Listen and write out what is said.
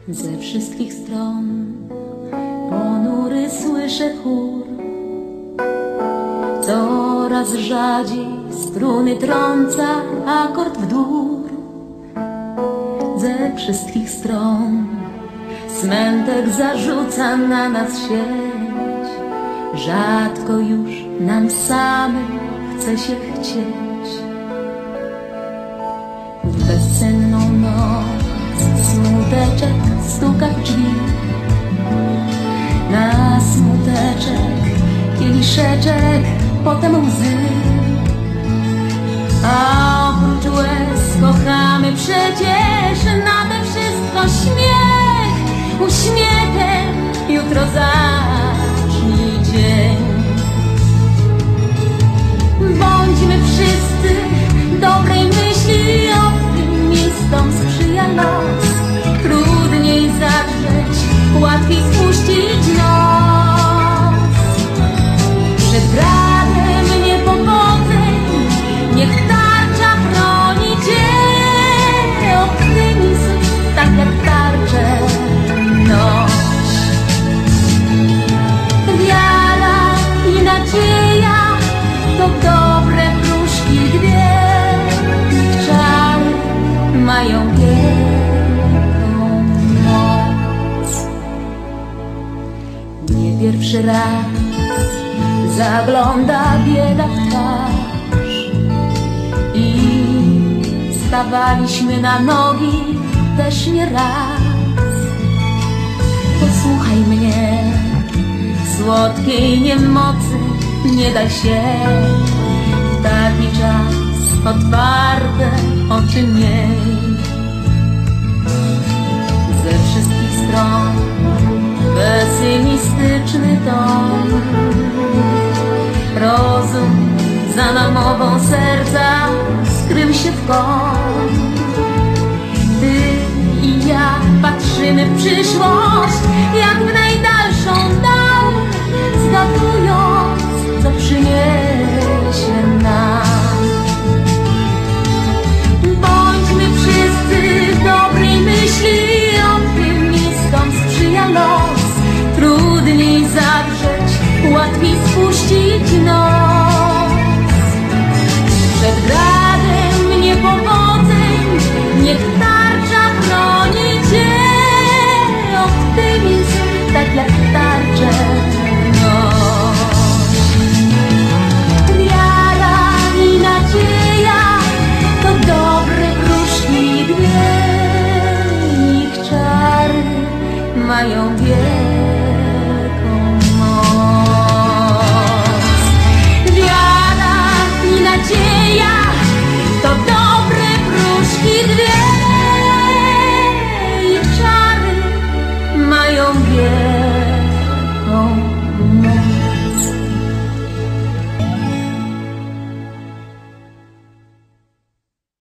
Ze wszystkich stron ponury słyszę chór. Coraz rzadziej struny trąca akord w dur. Ze wszystkich stron smętek zarzuca na nas sieć. Rzadko już nam samym chce się chcieć. W bezsenną noc smuteczek stuka w drzwi. Na smuteczek kieliszeczek, potem łzy. A oprócz łez kochamy przecież nade wszystko śmiech. Uśmiechem jutro zacznij dzień. Bądźmy wszyscy dobrej myśli, optymistom sprzyja los. Trudniej zadrzeć, łatwiej spuścić nos. Przed bradem niepowodzeń niech tarcza chroni cię. Optymizm, tak jak tarczę, noś. Wiara i nadzieja to dobre wróżki dwie. Ich czary mają wielką moc. Nie pierwszy raz zagląda bieda w twarz i stawaliśmy na nogi też nie raz. Posłuchaj mnie, słodkiej niemocy nie daj się. W taki czas otwarte oczy miej. Ze wszystkich stron pesymistyczny ton. Rozum za namową serca skrył się w kąt. Ty i ja patrzymy w przyszłość jak w